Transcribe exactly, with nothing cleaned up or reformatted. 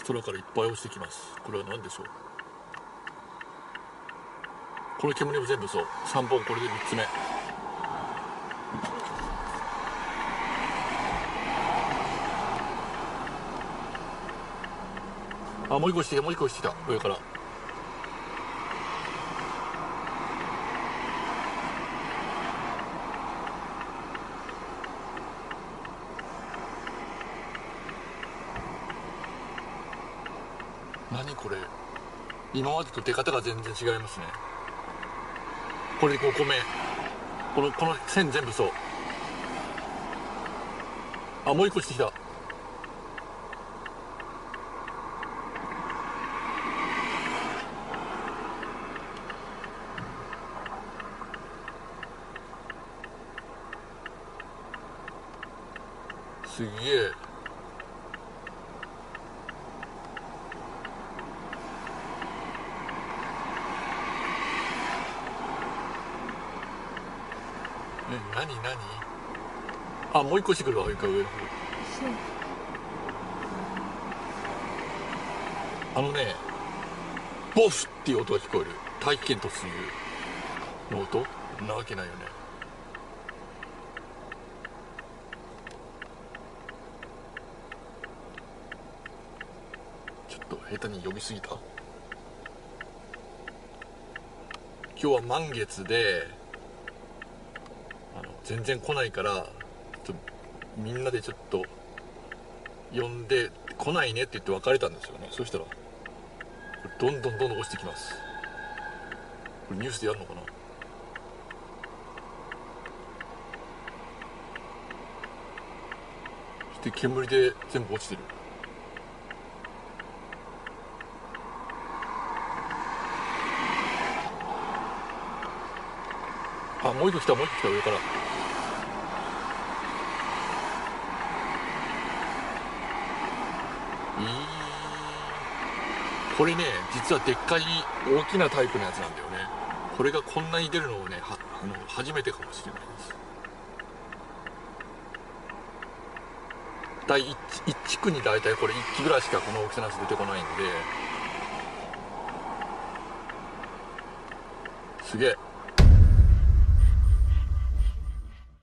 空からいっぱい落ちてきます。これは何でしょう。この煙も全部そう、さんぼん、これでみっつめ。あ、もう一個落ちてきた、もう一個落ちてきた、上から。何これ、今までと出方が全然違いますね。これでごこめ、このこの線全部そう。あ、もう一個落ちてきた。すげえ。え、なになに。あ、もう一個してくるわ、上から上の方。あのね、ボフっていう音が聞こえる。大気圏突入の音なわけないよね。ちょっと下手に呼びすぎた。今日は満月で、あの全然来ないから、ちょっとみんなでちょっと呼んで、来ないねって言って別れたんですよね。そしたらどんどんどんどん落ちてきます。これニュースでやるのかな。そして煙で全部落ちてる。あ、もう一個来た、もう一個来た、上から。えー、これね、実はでっかい大きなタイプのやつなんだよね。これがこんなに出るのをね、はあの初めてかもしれないです。第 1, 1地区に大体これいっきぐらいしかこの大きさのやつ出てこないんで、すげえ。